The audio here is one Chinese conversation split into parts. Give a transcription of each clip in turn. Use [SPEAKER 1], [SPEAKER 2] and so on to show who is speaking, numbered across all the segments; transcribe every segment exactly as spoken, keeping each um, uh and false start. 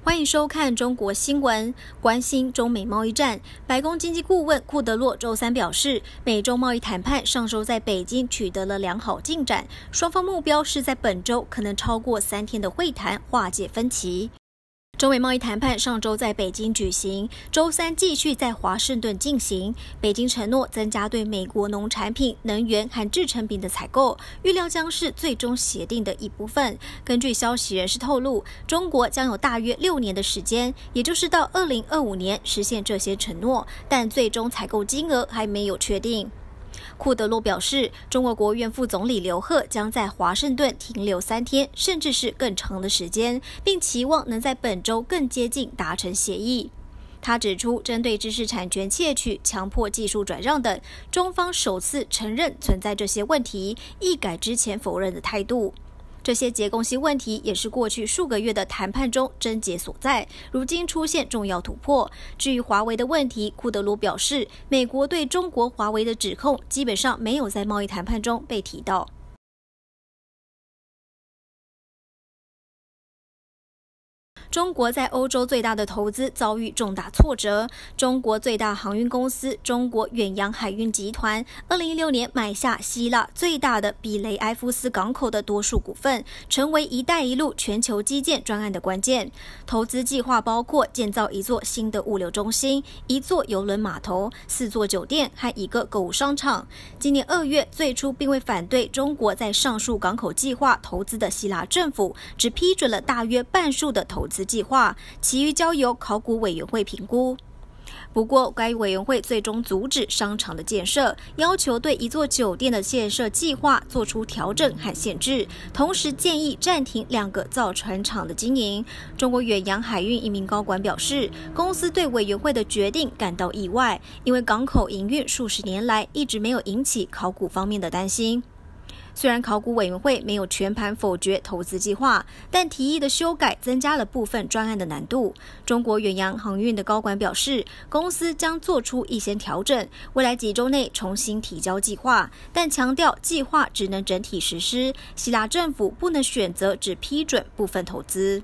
[SPEAKER 1] 欢迎收看中国新闻。关心中美贸易战，白宫经济顾问库德洛周三表示，美中贸易谈判上周在北京取得了良好进展，双方目标是在本周可能超过三天的会谈化解分歧。中美贸易谈判上周在北京举行，周三继续在华盛顿进行。北京承诺增加对美国农产品、能源和制成品的采购，预料将是最终协定的一部分。根据消息人士透露，中国将有大约六年的时间，也就是到二零二五年实现这些承诺，但最终采购金额还没有确定。库德洛表示，中国国务院副总理刘鹤将在华盛顿停留三天，甚至是更长的时间，并期望能在本周更接近达成协议。他指出，针对知识产权窃取、强迫技术转让等，中方首次承认存在这些问题，一改之前否认的态度。这些结构性问题也是过去数个月的谈判中症结所在，如今出现重要突破。至于华为的问题，库德罗表示，美国对中国华为的指控基本上没有在贸易谈判中被提到。中国在欧洲最大的投资遭遇重大挫折。中国最大航运公司中国远洋海运集团，二零一六年买下希腊最大的比雷埃夫斯港口的多数股份，成为“一带一路”全球基建专案的关键。投资计划包括建造一座新的物流中心、一座邮轮码头、四座酒店和一个购物商场。今年二月，最初并未反对中国在上述港口计划投资的希腊政府，只批准了大约半数的投资计划，其余交由考古委员会评估。不过，该委员会最终阻止商场的建设，要求对一座酒店的建设计划做出调整和限制，同时建议暂停两个造船厂的经营。中国远洋海运一名高管表示，公司对委员会的决定感到意外，因为港口营运数十年来一直没有引起考古方面的担心。虽然考古委员会没有全盘否决投资计划，但提议的修改增加了部分专案的难度。中国远洋航运的高管表示，公司将做出一些调整，未来几周内重新提交计划，但强调计划只能整体实施，希腊政府不能选择只批准部分投资。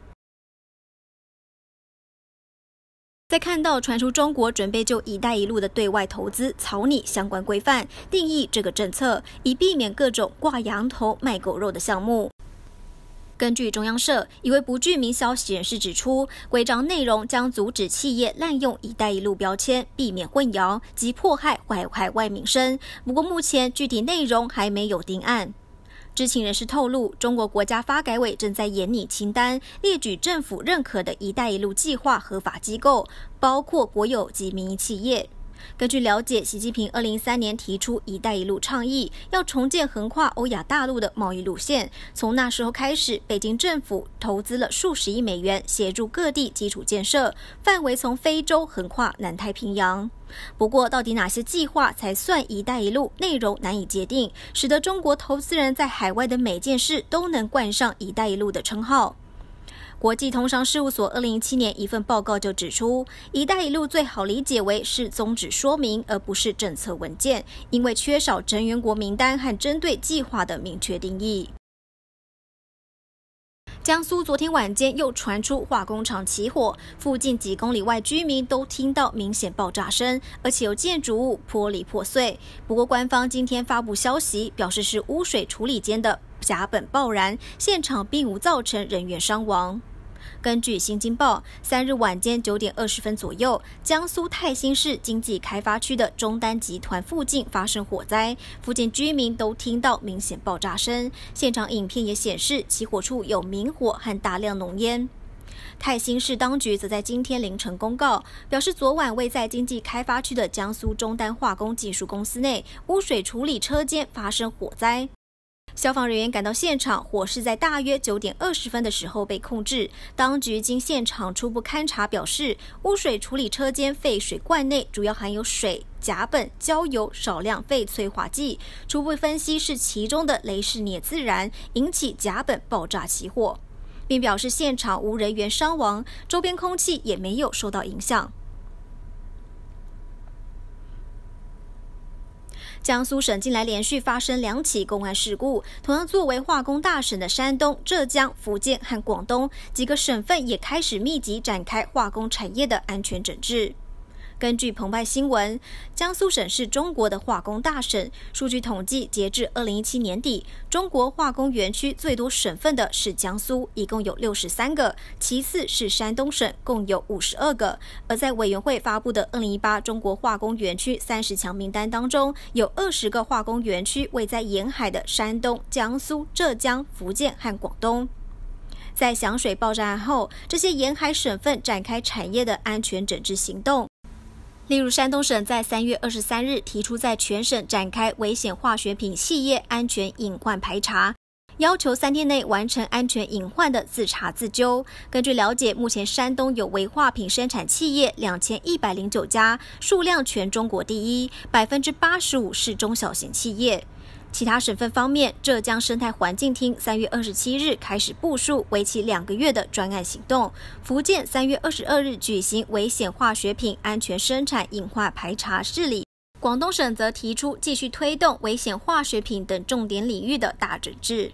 [SPEAKER 1] 在看到传出中国准备就“一带一路”的对外投资草拟相关规范，定义这个政策，以避免各种挂羊头卖狗肉的项目。根据中央社一位不具名消息人士指出，规章内容将阻止企业滥用“一带一路”标签，避免混淆及迫害海海外民生。不过，目前具体内容还没有定案。知情人士透露，中国国家发改委正在研拟清单，列举政府认可的一带一路计划合法机构，包括国有及民营企业。根据了解，习近平二零一三年提出“一带一路”倡议，要重建横跨欧亚大陆的贸易路线。从那时候开始，北京政府投资了数十亿美元，协助各地基础建设，范围从非洲横跨南太平洋。不过，到底哪些计划才算“一带一路”，内容难以界定，使得中国投资人在海外的每件事都能冠上“一带一路”的称号。国际通商事务所二零一七年一份报告就指出，“一带一路”最好理解为是宗旨说明，而不是政策文件，因为缺少成员国名单和针对计划的明确定义。江苏昨天晚间又传出化工厂起火，附近几公里外居民都听到明显爆炸声，而且有建筑物玻璃破碎。不过官方今天发布消息，表示是污水处理间的甲苯爆燃，现场并无造成人员伤亡。根据《新京报》，三日晚间九点二十分左右，江苏泰兴市经济开发区的中丹集团附近发生火灾，附近居民都听到明显爆炸声。现场影片也显示，起火处有明火和大量浓烟。泰兴市当局则在今天凌晨公告，表示昨晚位在经济开发区的江苏中丹化工技术公司内污水处理车间发生火灾。消防人员赶到现场，火势在大约九点二十分的时候被控制。当局经现场初步勘查表示，污水处理车间废水罐内主要含有水、甲苯、焦油、少量废催化剂。初步分析是其中的雷士镍自燃，引起甲苯爆炸起火，并表示现场无人员伤亡，周边空气也没有受到影响。 江苏省近来连续发生两起公安事故，同样作为化工大省的山东、浙江、福建和广东几个省份也开始密集展开化工产业的安全整治。根据澎湃新闻，江苏省是中国的化工大省。数据统计，截至二零一七年底，中国化工园区最多省份的是江苏，一共有六十三个，其次是山东省，共有五十二个。而在委员会发布的二零一八中国化工园区三十强名单当中，有二十个化工园区位在沿海的山东、江苏、浙江、福建和广东。在响水爆炸案后，这些沿海省份展开产业的安全整治行动。例如，山东省在三月二十三日提出在全省展开危险化学品企业安全隐患排查，要求三天内完成安全隐患的自查自纠。根据了解，目前山东有危化品生产企业两千一百零九家，数量全中国第一，百分之八十五是中小型企业。其他省份方面，浙江生态环境厅三月二十七日开始部署为期两个月的专案行动，福建三月二十二日举行危险化学品安全生产隐患排查试理，广东省则提出继续推动危险化学品等重点领域的大整治。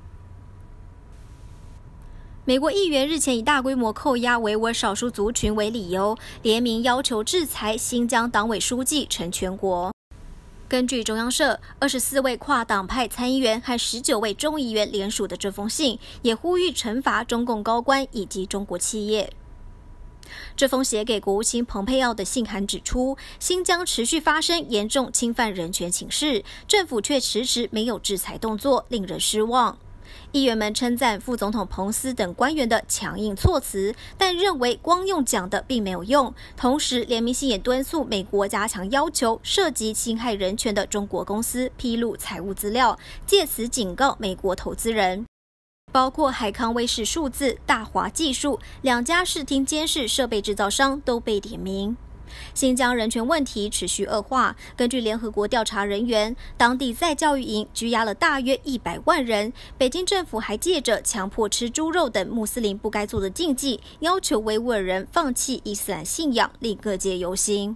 [SPEAKER 1] 美国议员日前以大规模扣押维吾尔少数族群为理由，联名要求制裁新疆党委书记陈全国。根据中央社，二十四位跨党派参议员和十九位众议员联署的这封信，也呼吁惩罚中共高官以及中国企业。这封写给国务卿蓬佩奥的信函指出，新疆持续发生严重侵犯人权情势，政府却迟迟没有制裁动作，令人失望。议员们称赞副总统彭斯等官员的强硬措辞，但认为光用讲的并没有用。同时，联名信也敦促美国加强要求涉及侵害人权的中国公司披露财务资料，借此警告美国投资人。包括海康威视数字、大华技术两家视听监视设备制造商都被点名。新疆人权问题持续恶化，根据联合国调查人员，当地在教育营拘押了大约一百万人。北京政府还借着强迫吃猪肉等穆斯林不该做的禁忌，要求维吾尔人放弃伊斯兰信仰，令各界忧心。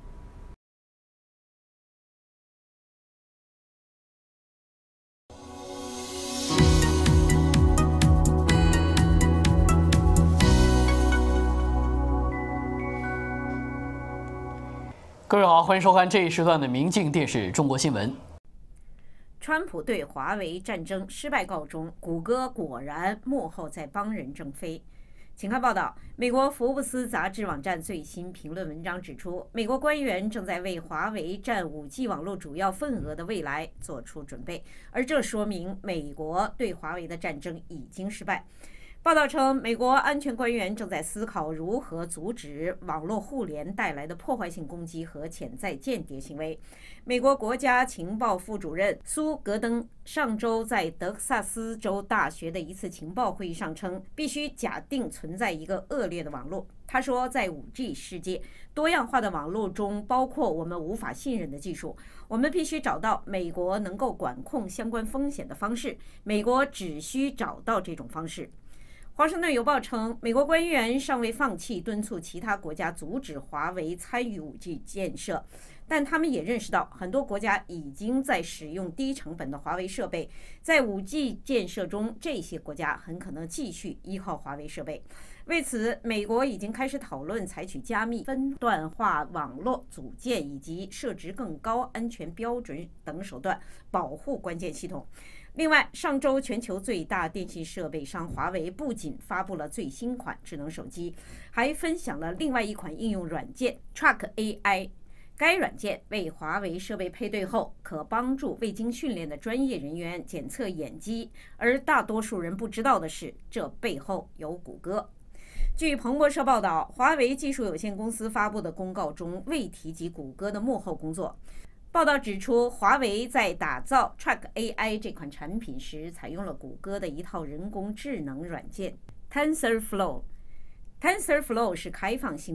[SPEAKER 2] 各位好，欢迎收看这一时段的明镜电视中国新闻。
[SPEAKER 3] 川普对华为战争失败告终，谷歌果然幕后在帮人挣飞。请看报道，美国福布斯杂志网站最新评论文章指出，美国官员正在为华为占 五 G 网络主要份额的未来做出准备，而这说明美国对华为的战争已经失败。报道称，美国安全官员正在思考如何阻止网络互联带来的破坏性攻击和潜在间谍行为。美国国家情报副主任苏格登上周在德克萨斯州大学的一次情报会议上称，必须假定存在一个恶劣的网络。他说，在 五 G 世界，多样化的网络中包括我们无法信任的技术。我们必须找到美国能够管控相关风险的方式，美国只需找到这种方式。华盛顿邮报称，美国官员尚未放弃敦促其他国家阻止华为参与 五 G 建设，但他们也认识到，很多国家已经在使用低成本的华为设备。在 五 G 建设中，这些国家很可能继续依靠华为设备。为此，美国已经开始讨论采取加密、分段化网络组件以及设置更高安全标准等手段保护关键系统。另外，上周全球最大电信设备商华为不仅发布了最新款智能手机，还分享了另外一款应用软件 Track A I。该软件为华为设备配对后，可帮助未经训练的专业人员检测眼疾，而大多数人不知道的是，这背后有谷歌。据彭博社报道，华为技术有限公司发布的公告中未提及谷歌的幕后工作。报道指出，华为在打造 Track A I 这款产品时，采用了谷歌的一套人工智能软件 TensorFlow。TensorFlow 是开放性的，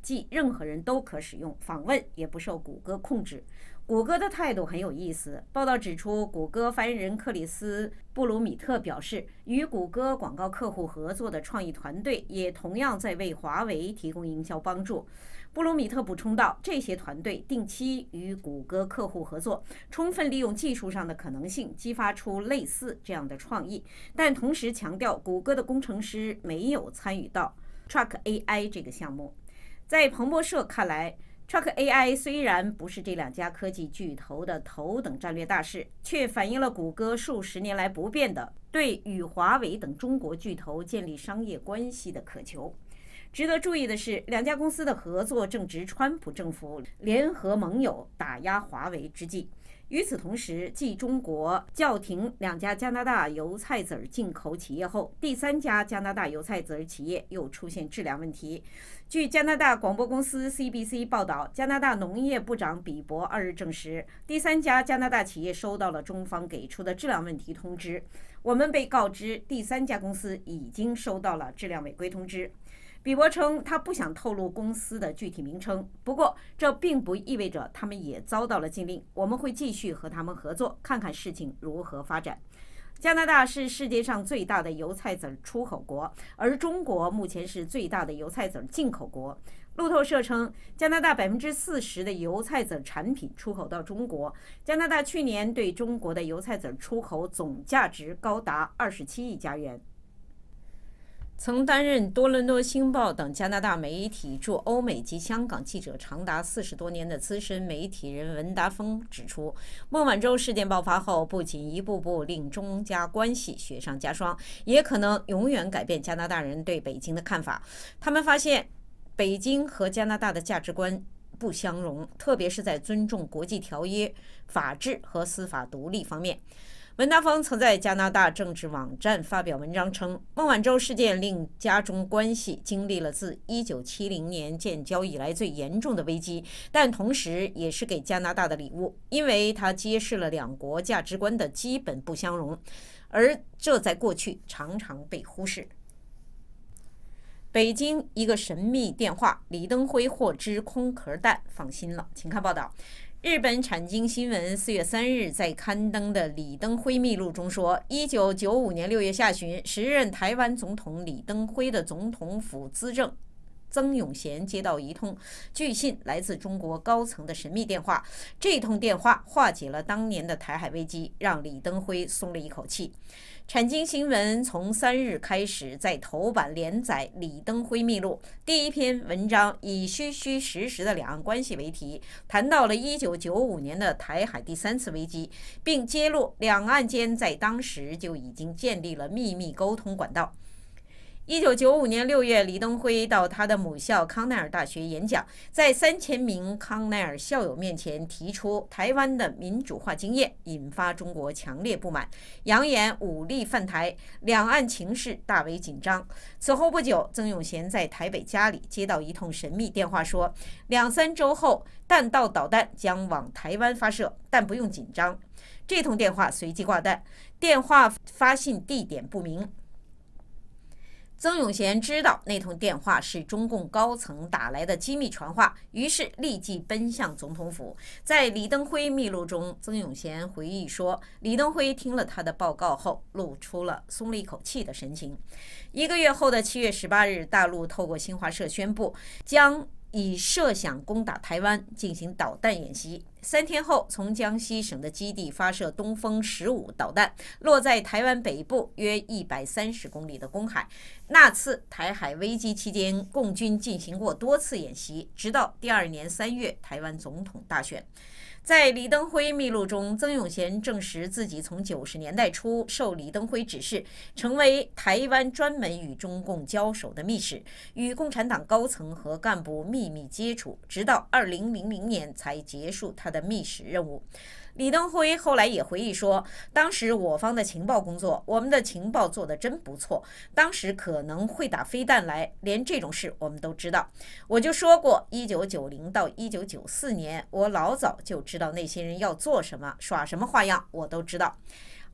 [SPEAKER 3] 即任何人都可使用，访问也不受谷歌控制。谷歌的态度很有意思。报道指出，谷歌发言人克里斯·布鲁米特表示，与谷歌广告客户合作的创意团队也同样在为华为提供营销帮助。布鲁米特补充道，这些团队定期与谷歌客户合作，充分利用技术上的可能性，激发出类似这样的创意，但同时强调，谷歌的工程师没有参与到 Truck A I 这个项目。在彭博社看来，Truck A I 虽然不是这两家科技巨头的头等战略大事，却反映了谷歌数十年来不变的对与华为等中国巨头建立商业关系的渴求。值得注意的是，两家公司的合作正值川普政府联合盟友打压华为之际。与此同时，继中国叫停两家加拿大油菜籽进口企业后，第三家加拿大油菜籽企业又出现质量问题。据加拿大广播公司 C B C 报道，加拿大农业部长比伯二日证实，第三家加拿大企业收到了中方给出的质量问题通知。我们被告知，第三家公司已经收到了质量违规通知。比伯称，他不想透露公司的具体名称，不过这并不意味着他们也遭到了禁令。我们会继续和他们合作，看看事情如何发展。加拿大是世界上最大的油菜籽出口国，而中国目前是最大的油菜籽进口国。路透社称，加拿大百分之四十的油菜籽产品出口到中国。加拿大去年对中国的油菜籽出口总价值高达二十七亿加元。曾担任多伦多星报等加拿大媒体驻欧美及香港记者长达四十多年的资深媒体人文达峰指出，孟晚舟事件爆发后，不仅一步步令中加关系雪上加霜，也可能永远改变加拿大人对北京的看法。他们发现，北京和加拿大的价值观不相容，特别是在尊重国际条约、法治和司法独立方面。文达峰曾在加拿大政治网站发表文章称，孟晚舟事件令加中关系经历了自一九七零年建交以来最严重的危机，但同时也是给加拿大的礼物，因为它揭示了两国价值观的基本不相容，而这在过去常常被忽视。北京一个神秘电话，李登辉获知空壳弹，放心了。请看报道。日本产经新闻四月三日在刊登的李登辉秘录中说，一九九五年六月下旬，时任台湾总统李登辉的总统府资政曾永贤接到一通据信来自中国高层的神秘电话，这通电话化解了当年的台海危机，让李登辉松了一口气。产经新闻从三日开始在头版连载李登辉秘录，第一篇文章以虚虚实实的两岸关系为题，谈到了一九九五年的台海第三次危机，并揭露两岸间在当时就已经建立了秘密沟通管道。一九九五年六月，李登辉到他的母校康奈尔大学演讲，在三千名康奈尔校友面前提出台湾的民主化经验，引发中国强烈不满，扬言武力犯台，两岸情势大为紧张。此后不久，曾永贤在台北家里接到一通神秘电话，说两三周后弹道导弹将往台湾发射，但不用紧张。这通电话随即挂断，电话发信地点不明。曾永贤知道那通电话是中共高层打来的机密传话，于是立即奔向总统府。在李登辉秘录中，曾永贤回忆说，李登辉听了他的报告后，露出了松了一口气的神情。一个月后的七月十八日，大陆透过新华社宣布，将以设想攻打台湾进行导弹演习。三天后，从江西省的基地发射东风十五导弹，落在台湾北部约一百三十公里的公海。那次台海危机期间，共军进行过多次演习，直到第二年三月台湾总统大选。在李登辉秘录中，曾永贤证实自己从九十年代初受李登辉指示，成为台湾专门与中共交手的密使，与共产党高层和干部秘密接触，直到二零零零年才结束他的密使任务。李登辉后来也回忆说，当时我方的情报工作，我们的情报做得真不错，当时可能会打飞弹来，连这种事我们都知道。我就说过，一九九零到一九九四年，我老早就知道那些人要做什么，耍什么花样，我都知道。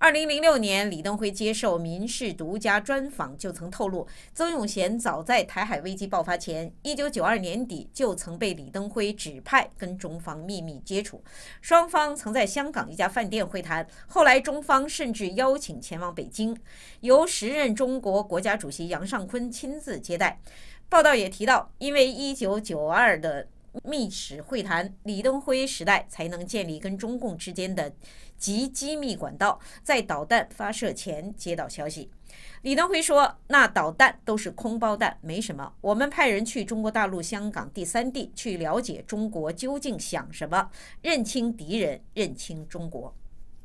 [SPEAKER 3] 二零零六年，李登辉接受《民视独家》专访就曾透露，曾永贤早在台海危机爆发前，一九九二年底就曾被李登辉指派跟中方秘密接触，双方曾在香港一家饭店会谈，后来中方甚至邀请前往北京，由时任中国国家主席杨尚昆亲自接待。报道也提到，因为一九九二的密使会谈，李登辉时代才能建立跟中共之间的极机密管道，在导弹发射前接到消息。李登辉说，那导弹都是空包弹，没什么，我们派人去中国大陆香港第三地去了解中国究竟想什么，认清敌人，认清中国。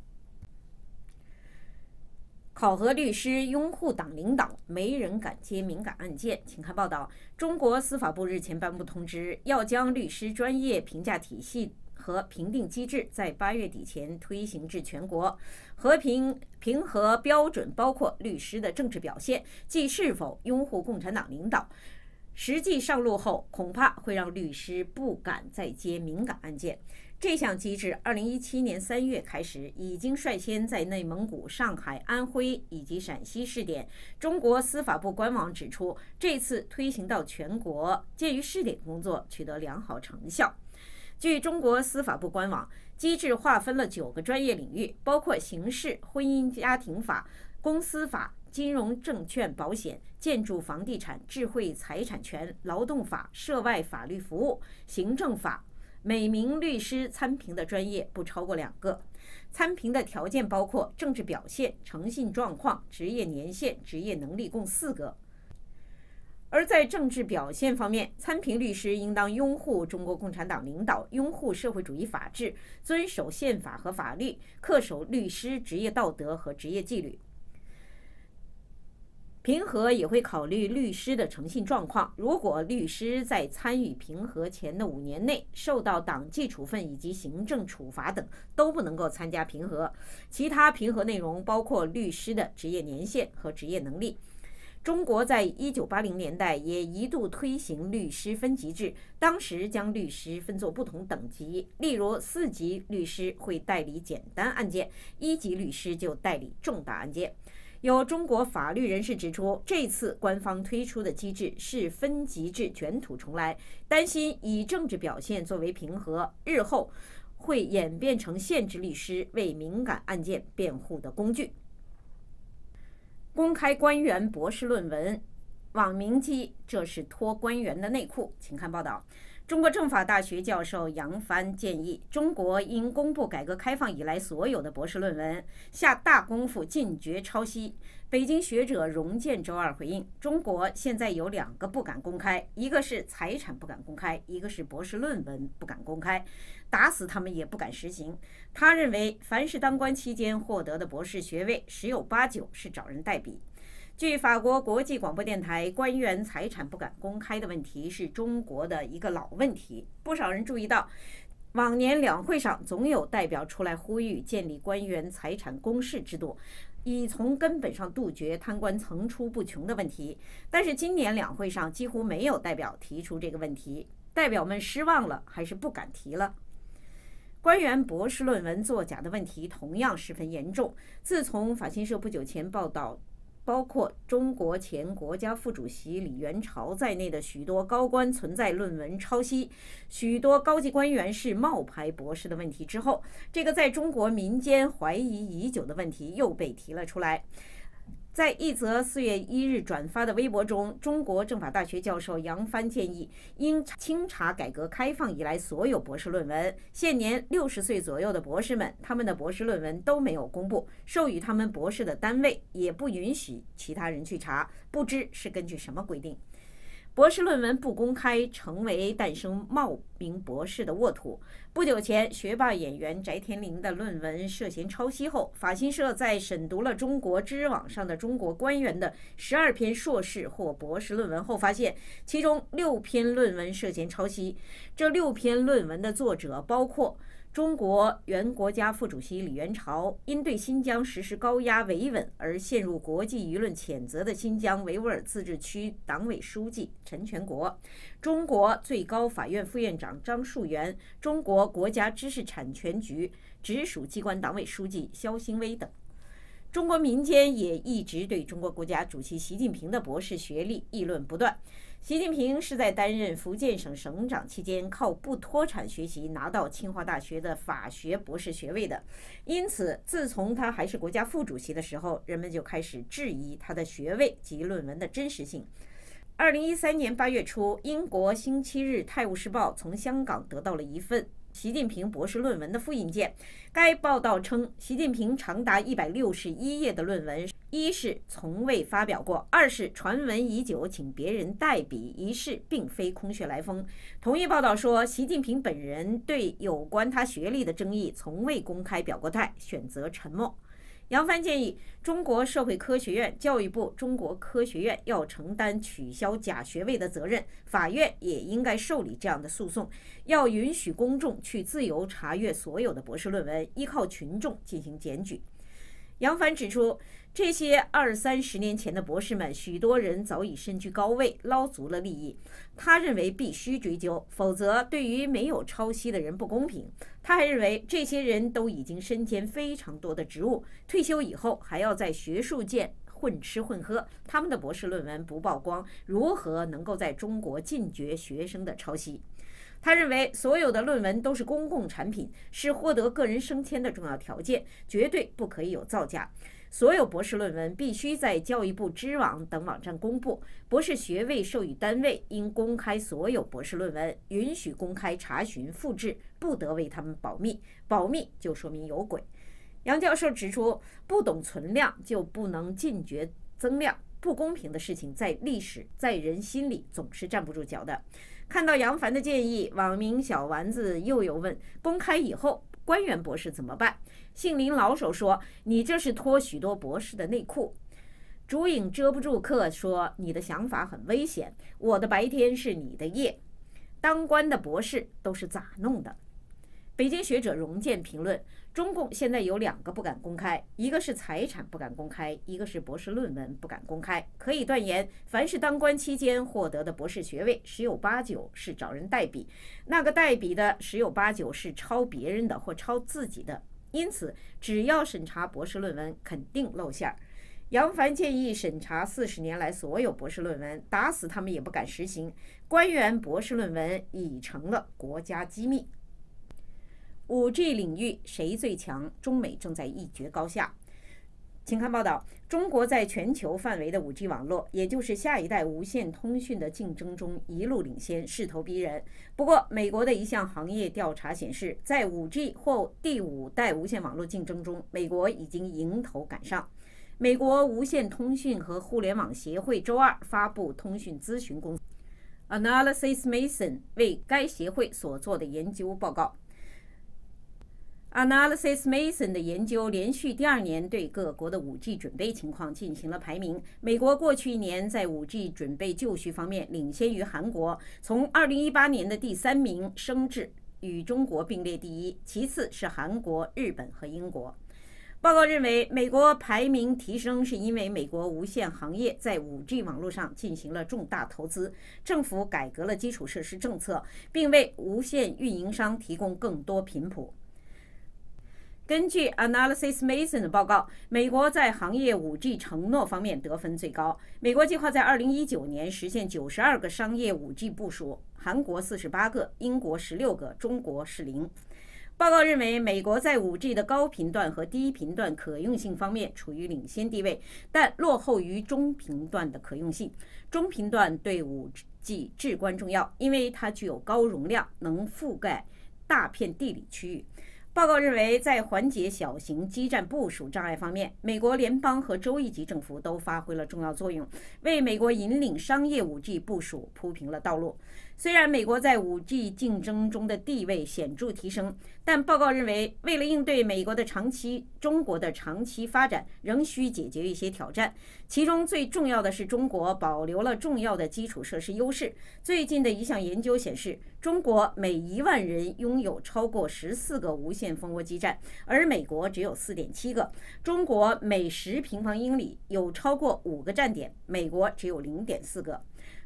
[SPEAKER 3] 考核律师拥护党领导，没人敢接敏感案件。请看报道，中国司法部日前颁布通知，要将律师专业评价体系和评定机制在八月底前推行至全国。和平评核标准包括律师的政治表现，即是否拥护共产党领导。实际上路后，恐怕会让律师不敢再接敏感案件。这项机制二零一七年三月开始，已经率先在内蒙古、上海、安徽以及陕西试点。中国司法部官网指出，这次推行到全国，鉴于试点工作取得良好成效。据中国司法部官网，机制划分了九个专业领域，包括刑事、婚姻家庭法、公司法、金融证券保险、建筑房地产、智慧财产权、劳动法、涉外法律服务、行政法。每名律师参评的专业不超过两个，参评的条件包括政治表现、诚信状况、职业年限、职业能力共四个。而在政治表现方面，参评律师应当拥护中国共产党领导，拥护社会主义法治，遵守宪法和法律，恪守律师职业道德和职业纪律。评核也会考虑律师的诚信状况，如果律师在参与评核前的五年内受到党纪处分以及行政处罚等，都不能够参加评核。其他评核内容包括律师的职业年限和职业能力。中国在一九八零年代也一度推行律师分级制，当时将律师分作不同等级，例如四级律师会代理简单案件，一级律师就代理重大案件。有中国法律人士指出，这次官方推出的机制是分级制卷土重来，担心以政治表现作为评核，日后会演变成限制律师为敏感案件辩护的工具。公开官员博士论文，网民讥这是脱官员的内裤。请看报道。中国政法大学教授杨帆建议，中国应公布改革开放以来所有的博士论文，下大功夫禁绝抄袭。北京学者荣建周二回应，中国现在有两个不敢公开，一个是财产不敢公开，一个是博士论文不敢公开，打死他们也不敢实行。他认为，凡是当官期间获得的博士学位，十有八九是找人代笔。据法国国际广播电台，官员财产不敢公开的问题是中国的一个老问题。不少人注意到，往年两会上总有代表出来呼吁建立官员财产公示制度，以从根本上杜绝贪官层出不穷的问题。但是今年两会上几乎没有代表提出这个问题，代表们失望了，还是不敢提了？官员博士论文作假的问题同样十分严重。自从法新社不久前报道，包括中国前国家副主席李元朝在内的许多高官存在论文抄袭，许多高级官员是冒牌博士的问题之后，这个在中国民间怀疑已久的问题又被提了出来。在一则四月一日转发的微博中，中国政法大学教授杨帆建议，应清查改革开放以来所有博士论文。现年六十岁左右的博士们，他们的博士论文都没有公布，授予他们博士的单位也不允许其他人去查，不知是根据什么规定。博士论文不公开，成为诞生冒名博士的沃土。不久前，学霸演员翟天临的论文涉嫌抄袭后，法新社在审读了中国知识网上的中国官员的十二篇硕士或博士论文后，发现其中六篇论文涉嫌抄袭。这六篇论文的作者包括中国原国家副主席李元朝，因对新疆实施高压维稳而陷入国际舆论谴责的新疆维吾尔自治区党委书记陈全国，中国最高法院副院长张树元，中国国家知识产权局直属机关党委书记肖兴威等。 中国民间也一直对中国国家主席习近平的博士学历议论不断。习近平是在担任福建省省长期间靠不脱产学习拿到清华大学的法学博士学位的，因此自从他还是国家副主席的时候，人们就开始质疑他的学位及论文的真实性。二零一三年八月初，英国《星期日泰晤士报》从香港得到了一份习近平博士论文的复印件。该报道称，习近平长达一百六十一页的论文，一是从未发表过，二是传闻已久，请别人代笔一事并非空穴来风。同一报道说，习近平本人对有关他学历的争议从未公开表过态，选择沉默。杨帆建议，中国社会科学院、教育部、中国科学院要承担取消假学位的责任，法院也应该受理这样的诉讼，要允许公众去自由查阅所有的博士论文，依靠群众进行检举。杨帆指出，这些二三十年前的博士们，许多人早已身居高位，捞足了利益。他认为必须追究，否则对于没有抄袭的人不公平。他还认为，这些人都已经身兼非常多的职务，退休以后还要在学术界混吃混喝，他们的博士论文不曝光，如何能够在中国禁绝学生的抄袭？他认为，所有的论文都是公共产品，是获得个人升迁的重要条件，绝对不可以有造假。所有博士论文必须在教育部知网等网站公布，博士学位授予单位应公开所有博士论文，允许公开查询、复制，不得为他们保密，保密就说明有鬼。杨教授指出，不懂存量就不能禁绝增量，不公平的事情在历史、在人心里总是站不住脚的。看到杨帆的建议，网民小丸子又有问：公开以后，官员博士怎么办？姓林老手说：“你这是脱许多博士的内裤。”竹影遮不住客说：“你的想法很危险，我的白天是你的夜。当官的博士都是咋弄的？”北京学者荣建评论：中共现在有两个不敢公开，一个是财产不敢公开，一个是博士论文不敢公开。可以断言，凡是当官期间获得的博士学位，十有八九是找人代笔，那个代笔的十有八九是抄别人的或抄自己的。因此，只要审查博士论文，肯定露馅儿。杨帆建议审查四十年来所有博士论文，打死他们也不敢实行。官员博士论文已成了国家机密。五 G 领域谁最强？中美正在一决高下。请看报道，中国在全球范围的 五 G 网络，也就是下一代无线通讯的竞争中一路领先，势头逼人。不过，美国的一项行业调查显示，在 五 G 或第五代无线网络竞争中，美国已经迎头赶上。美国无线通讯和互联网协会周二发布通讯咨询公司 Analysys Mason 为该协会所做的研究报告。Analysys Mason 的研究连续第二年对各国的 五 G 准备情况进行了排名。美国过去一年在 五 G 准备就绪方面领先于韩国，从二零一八年的第三名升至与中国并列第一，其次是韩国、日本和英国。报告认为，美国排名提升是因为美国无线行业在 五 G 网络上进行了重大投资，政府改革了基础设施政策，并为无线运营商提供更多频谱。根据 Analysys Mason 的报告，美国在行业 五 G 承诺方面得分最高。美国计划在二零一九年实现九十二个商业 五 G 部署，韩国四十八个，英国十六个，中国是零。报告认为，美国在 五 G 的高频段和低频段可用性方面处于领先地位，但落后于中频段的可用性。中频段对 五 G 至关重要，因为它具有高容量，能覆盖大片地理区域。报告认为，在缓解小型基站部署障碍方面，美国联邦和州一级政府都发挥了重要作用，为美国引领商业 五 G 部署铺平了道路。虽然美国在 五 G 竞争中的地位显著提升，但报告认为，为了应对美国的长期、中国的长期发展，仍需解决一些挑战。其中最重要的是，中国保留了重要的基础设施优势。最近的一项研究显示，中国每一万人拥有超过十四个无线蜂窝基站，而美国只有 四点七个。中国每十平方英里有超过五个站点，美国只有 零点四个。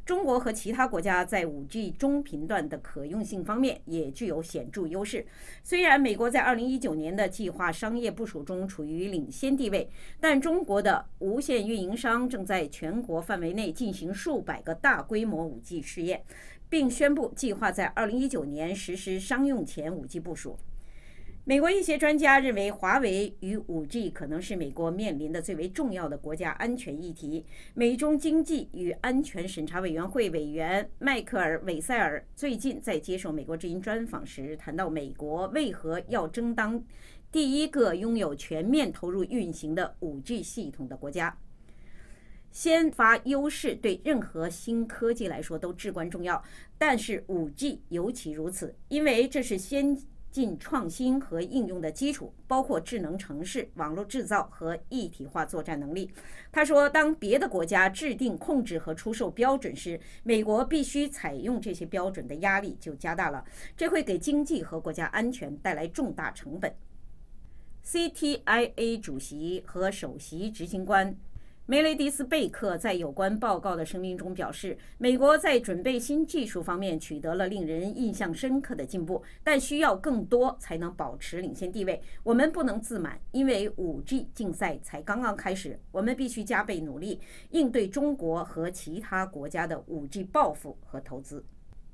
[SPEAKER 3] 中国和其他国家在 五 G 中频段的可用性方面也具有显著优势。虽然美国在二零一九年的计划商业部署中处于领先地位，但中国的无线运营商正在全国范围内进行数百个大规模 五 G 试验，并宣布计划在二零一九年实施商用前 五 G 部署。美国一些专家认为，华为与 五 G 可能是美国面临的最为重要的国家安全议题。美中经济与安全审查委员会委员迈克尔·韦塞尔最近在接受美国之音专访时谈到，美国为何要争当第一个拥有全面投入运行的 五 G 系统的国家。先发优势对任何新科技来说都至关重要，但是 五 G 尤其如此，因为这是先进创新和应用的基础，包括智能城市、网络制造和一体化作战能力。他说，当别的国家制定、控制和出售标准时，美国必须采用这些标准的压力就加大了，这会给经济和国家安全带来重大成本。C T I A 主席和首席执行官梅雷迪斯·贝克在有关报告的声明中表示，美国在准备新技术方面取得了令人印象深刻的进步，但需要更多才能保持领先地位。我们不能自满，因为 五 G 竞赛才刚刚开始，我们必须加倍努力，应对中国和其他国家的 五 G 报复和投资。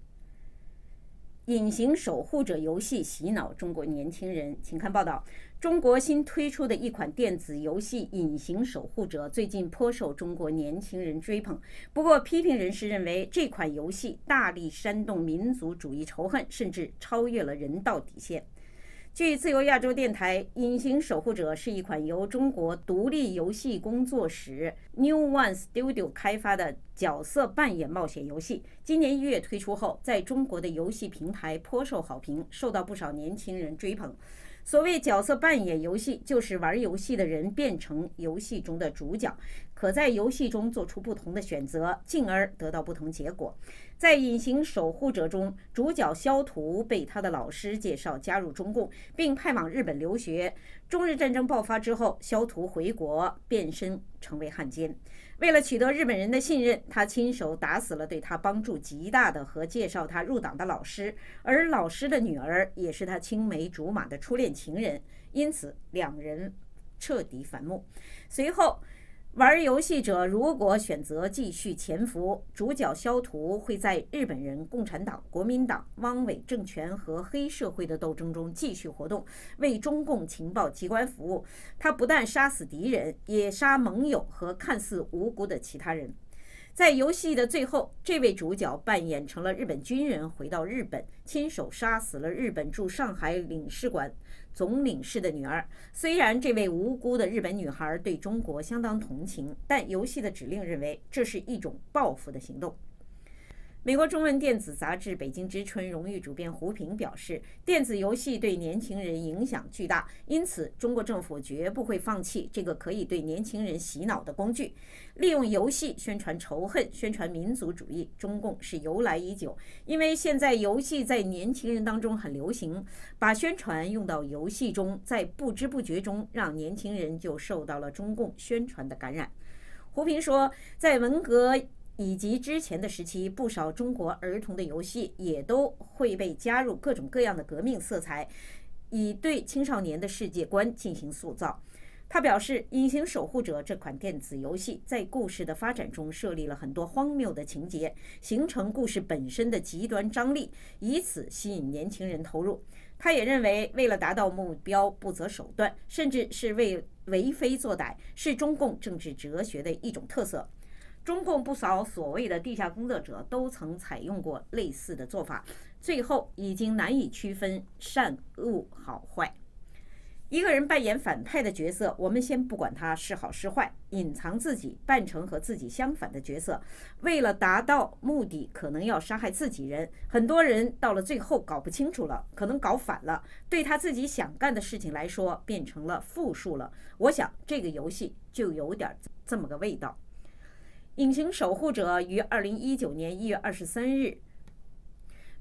[SPEAKER 3] 隐形守护者游戏洗脑中国年轻人，请看报道。中国新推出的一款电子游戏《隐形守护者》最近颇受中国年轻人追捧。不过，批评人士认为这款游戏大力煽动民族主义仇恨，甚至超越了人道底线。据自由亚洲电台，《隐形守护者》是一款由中国独立游戏工作室 New One Studio 开发的角色扮演冒险游戏。今年一月推出后，在中国的游戏平台颇受好评，受到不少年轻人追捧。所谓角色扮演游戏，就是玩游戏的人变成游戏中的主角，可在游戏中做出不同的选择，进而得到不同结果。在《隐形守护者》中，主角肖图被他的老师介绍加入中共，并派往日本留学。中日战争爆发之后，肖图回国变身成为汉奸。为了取得日本人的信任，他亲手打死了对他帮助极大的和介绍他入党的老师，而老师的女儿也是他青梅竹马的初恋情人，因此两人彻底反目。随后，玩游戏者如果选择继续潜伏，主角肖图会在日本人、共产党、国民党、汪伪政权和黑社会的斗争中继续活动，为中共情报机关服务。他不但杀死敌人，也杀盟友和看似无辜的其他人。在游戏的最后，这位主角扮演成了日本军人，回到日本，亲手杀死了日本驻上海领事馆总领事的女儿。虽然这位无辜的日本女孩对中国相当同情，但游戏的指令认为这是一种报复的行动。美国中文电子杂志《北京之春》荣誉主编胡平表示，电子游戏对年轻人影响巨大，因此中国政府绝不会放弃这个可以对年轻人洗脑的工具。利用游戏宣传仇恨、宣传民族主义，中共是由来已久。因为现在游戏在年轻人当中很流行，把宣传用到游戏中，在不知不觉中让年轻人就受到了中共宣传的感染。胡平说，在文革以及之前的时期，不少中国儿童的游戏也都会被加入各种各样的革命色彩，以对青少年的世界观进行塑造。他表示，《隐形守护者》这款电子游戏在故事的发展中设立了很多荒谬的情节，形成故事本身的极端张力，以此吸引年轻人投入。他也认为，为了达到目标不择手段，甚至是为为非作歹，是中共政治哲学的一种特色。中共不少所谓的地下工作者都曾采用过类似的做法，最后已经难以区分善恶好坏。一个人扮演反派的角色，我们先不管他是好是坏，隐藏自己，扮成和自己相反的角色，为了达到目的，可能要杀害自己人。很多人到了最后搞不清楚了，可能搞反了，对他自己想干的事情来说，变成了负数了。我想这个游戏就有点这么个味道。隐形守护者于二零一九年一月二十三日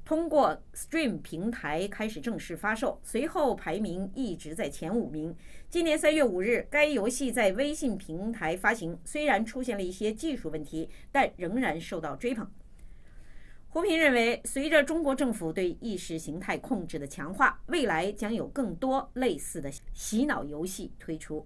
[SPEAKER 3] 通过 Stream 平台开始正式发售，随后排名一直在前五名。今年三月五日，该游戏在微信平台发行，虽然出现了一些技术问题，但仍然受到追捧。胡平认为，随着中国政府对意识形态控制的强化，未来将有更多类似的洗脑游戏推出。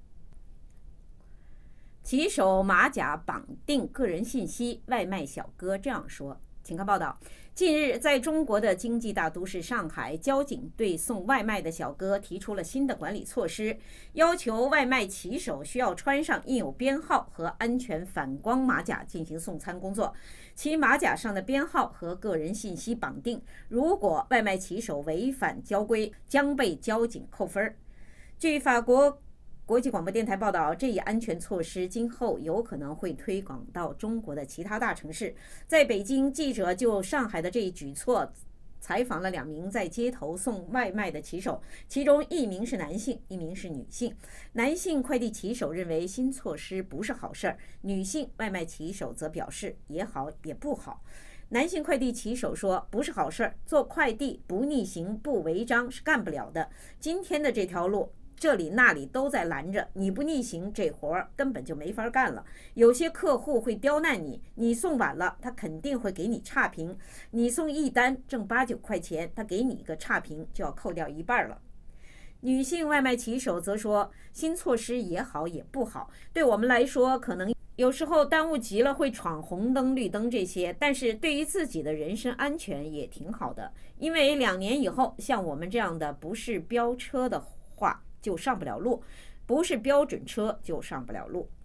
[SPEAKER 3] 骑手马甲绑定个人信息，外卖小哥这样说。请看报道。近日，在中国的经济大都市上海，交警对送外卖的小哥提出了新的管理措施，要求外卖骑手需要穿上印有编号和安全反光马甲进行送餐工作，其马甲上的编号和个人信息绑定。如果外卖骑手违反交规，将被交警扣分。据法国国际广播电台报道，这一安全措施今后有可能会推广到中国的其他大城市。在北京，记者就上海的这一举措采访了两名在街头送外卖的骑手，其中一名是男性，一名是女性。男性快递骑手认为新措施不是好事儿，女性外卖骑手则表示也好也不好。男性快递骑手说，不是好事儿，做快递不逆行不违章是干不了的。今天的这条路这里那里都在拦着，你不逆行，这活儿根本就没法干了。有些客户会刁难你，你送晚了，他肯定会给你差评。你送一单挣八九块钱，他给你一个差评就要扣掉一半了。女性外卖骑手则说，新措施也好也不好，对我们来说可能有时候耽误急了会闯红灯绿灯这些，但是对于自己的人身安全也挺好的，因为两年以后像我们这样的不是飙车的话就上不了路，不是标准车就上不了路。